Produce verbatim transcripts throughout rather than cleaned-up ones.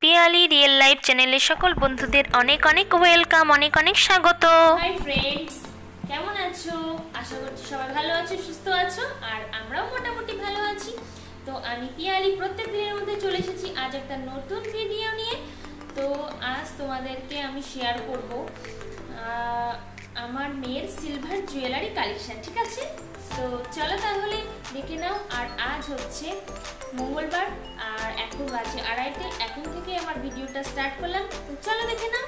Piyali real life চ্যানেলে সকল বন্ধুদের অনেক অনেক ওয়েলকাম, অনেক অনেক স্বাগত। হাই ফ্রেন্ডস, কেমন আছো? আশা করছি সবাই ভালো আছো, সুস্থ আছো, আর আমরাও মোটামুটি ভালো আছি। তো আমি পিয়ালি প্রত্যেক দিনের মধ্যে চলে এসেছি আজ একটা নতুন ভিডিও নিয়ে। তো আজ তোমাদেরকে আমি শেয়ার করব আমার মেয়ের সিলভার জুয়েলারি কালেকশন, ঠিক আছে? তো চলো তাহলে দেখে নাও। আর আজ হচ্ছে মঙ্গলবার আর এখন বাজে আড়াইটে। এখন থেকে আমার ভিডিওটা স্টার্ট করলাম, তো চলো দেখে নাও।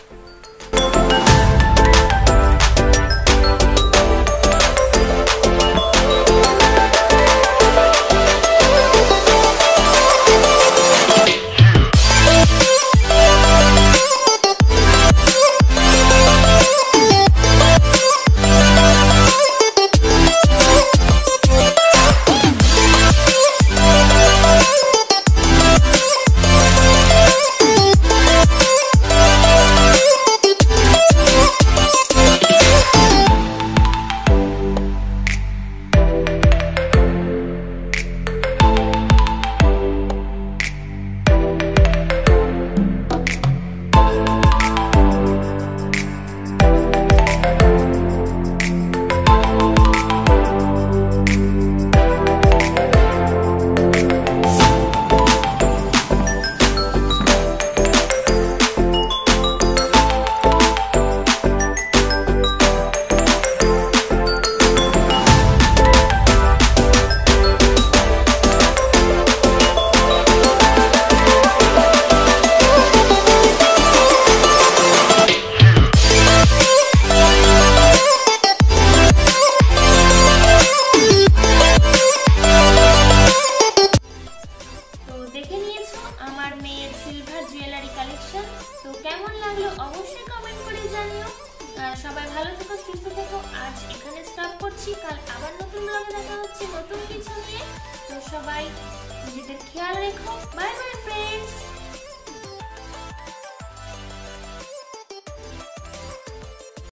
আমার মেয়ের সিলভার জুয়েলারি কালেকশন। তো কেমন লাগলো অবশ্যই কমেন্ট করে জানিও। সবাই ভালো থেকো, সুস্থ থেকো। আজ এখানে স্টপ করছি, কাল আবার নতুন ব্লগে দেখা হচ্ছে নতুন কিছু নিয়ে। তো সবাই নিজেদের খেয়াল রেখো। Bye bye friends.